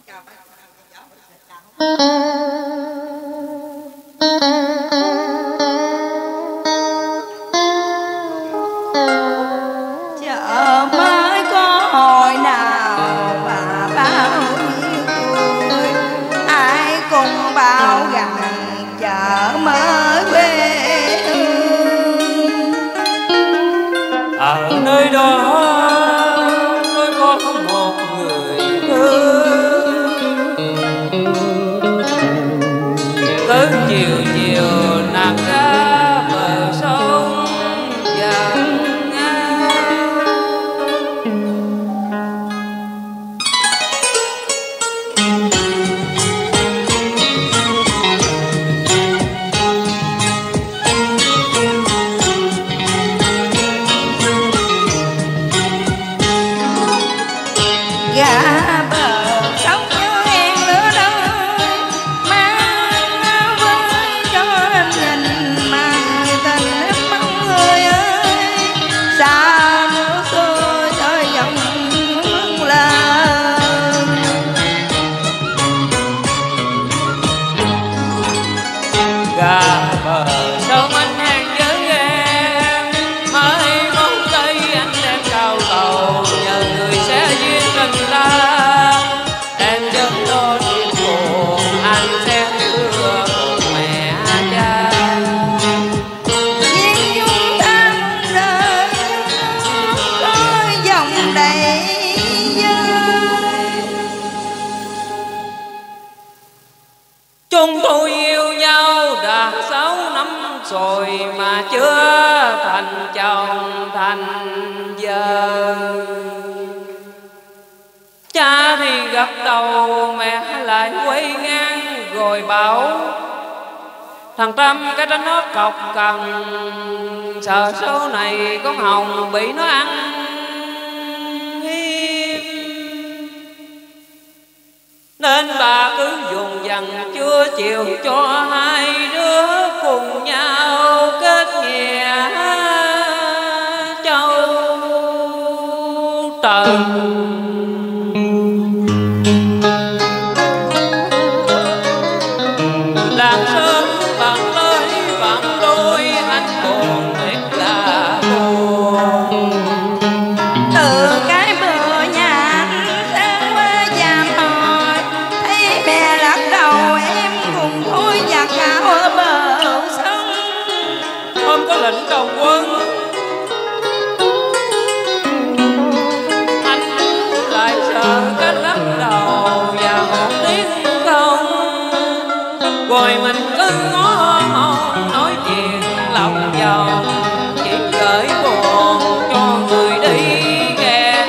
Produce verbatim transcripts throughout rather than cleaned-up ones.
Chợ mới có hồi nào và bao nhiêu tuổi, ai cùng bao rằng chợ mới quê hương. Ở nơi đó tôi có một người thương, cứ chiều chiều nàng ra bờ sông dần ngang. Gà bờ sông như em lửa đôi, mang áo với cho em nhìn mà người tình em mong người ơi. Xa nước xưa trời dòng mong lời, Gà bờ sông anh hẹn với em, mai mong tay anh đem cao cầu, nhờ người sẽ duyên tình ta. Em vẫn lo chuyện buồn, anh sẽ đưa một mẹ cha. duyên chúng ta muôn đời có dòng đầy dơi. Chúng tôi yêu nhau đã sáu năm rồi mà chưa thành chồng thành vợ. Cha thì gật đầu, mẹ lại quay ngang rồi bảo thằng Tâm cái tránh nó cọc cần, sợ số này con Hồng bị nó ăn hiếp. Nên bà cứ dùng dần chưa chịu cho hai đứa cùng nhau kết nghĩa châu Trần. Làng sớm bạn tới bạn đôi, anh buồn biết là buồn. Từ cái bờ nhà anh sáng qua chạm hỏi, thấy mẹ lắc đầu em cùng thôi giặt áo ở bờ sông. Hôm có lệnh đầu quân, anh lại sợ cái lắc đầu và một tiếng không. Rồi mình cứ ngó hôn nói chuyện lòng vòng, chỉ gửi buồn cho người đi ghé.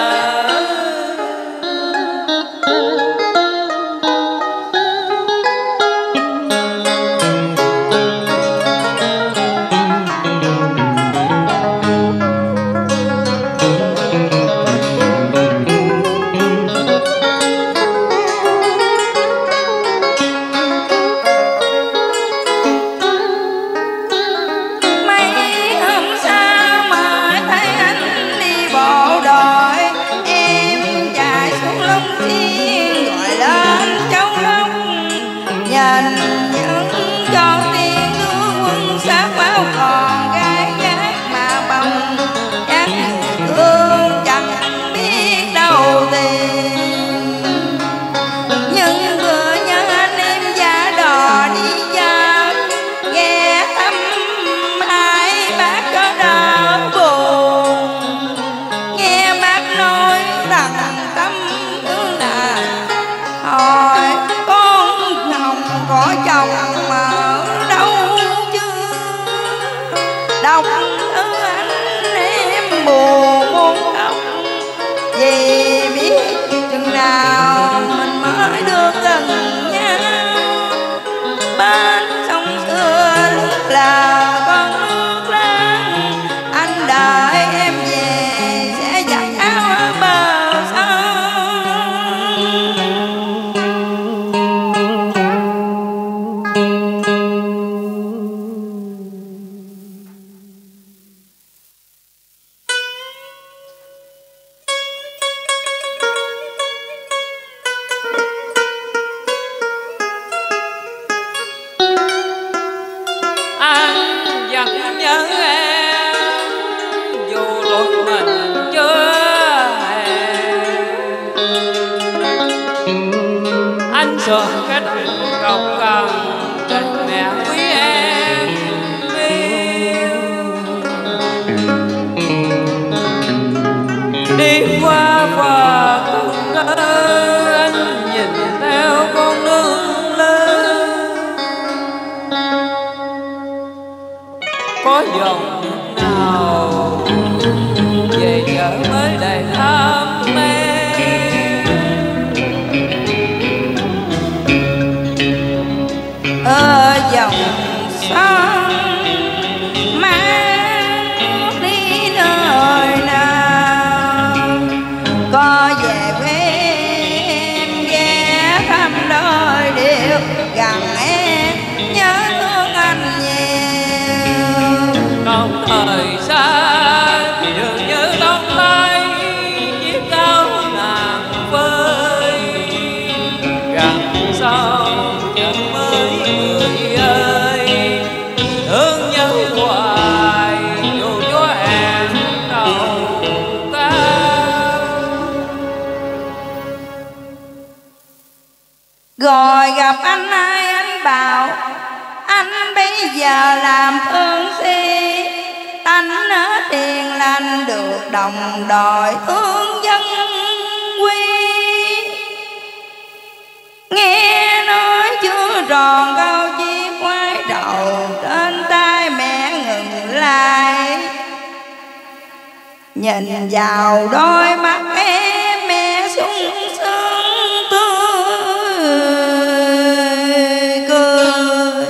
Mấy hôm sau mà thấy anh đi bộ đội, em chạy xuống Long Xuyên gọi lên Châu Đốc. Nhìn những cho tiên đưa quân sát báo còn gái gái mà bồng chắc thương chẳng biết đâu tìm. Nhưng vừa nhớ anh em giả đò đi giao, ghé thăm hai bác có đỡ buồn. Nghe bác nói rằng Tâm thương là hỏi con Hồng có chồng mà ở đâu chưa. Đọc thư anh em buồn muốn khóc, vì biết chừng nào mình mới được gần nhau. Bên sông xưa lúc là con nước lớn, anh đợi em về sẽ giặt áo ở bờ sông. chọn cách cọc cằn để mẹ quý em yêu. Đi qua và từng nơi anh nhìn theo con nước lớn, có dòng nước nào về chợ mới đầy thăm em. Ở dòng sông mang đi nơi nào, có về quê em ghé thăm đôi điều gần em nhớ thương anh nhiều. Trong thời gian dường như tóc tay chiếc áo nàng phơi, gần sau chẳng mới người ơi, thương nhớ hoài dù cho hẹn đầu cao. Rồi gặp anh ai anh bảo anh bây giờ làm thương si, tánh ở tiền lành được đồng đội thương dân quy. Nghe nói chưa tròn câu chiếc quái đầu trên tay mẹ ngừng lại, nhìn vào đôi mắt em mẹ sung sướng tươi cười.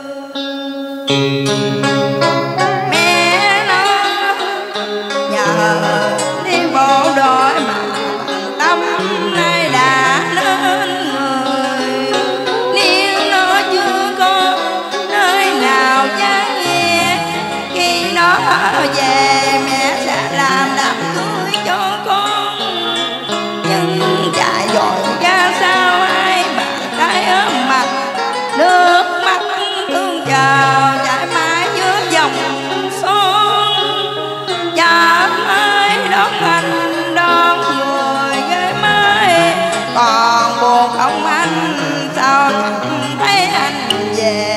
Mẹ nói nhờ đi bộ đội mà tâm nay đã nên người, nếu nó chưa có nơi nào chán nghe, khi nó về mẹ sẽ làm đám cưới cho con. Nhưng chạy dội ra sao ai bàn tay ấm mặt, nước mắt thương chờ chạy mãi giữa dòng son. Cha ơi đón anh đón người ghế mới, còn buồn không anh sao chẳng thấy anh về.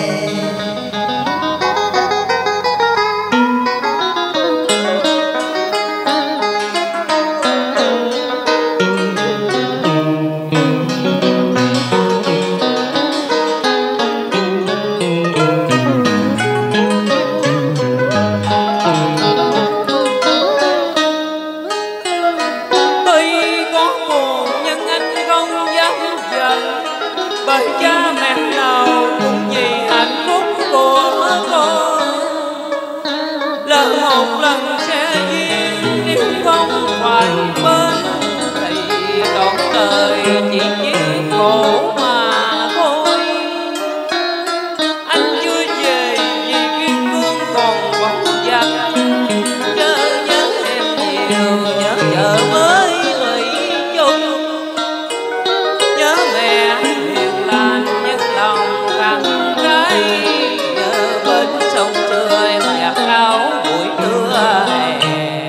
Tuy có buồn nhưng anh không dám giận, bởi cha mẹ nào cũng vì hạnh phúc của con. Lỡ một lần sẽ duyên nếu không phải bên, thì trọn đời chỉ chỉ khổ mà thôi. Anh chưa về vì kiên cương còn vòng vặt, chớ nhớ em nhiều, nhớ vợ mới thủy chung, nhớ mẹ hiền lành nhưng lòng cằn cái, nhớ bên sông xưa em giặt áo buổi trưa hè.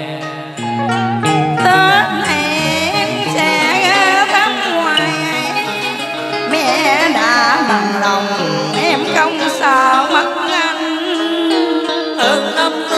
Tết này em sẽ ghé thăm ngoài, mẹ đã bằng lòng em không sợ mất anh. Hơn năm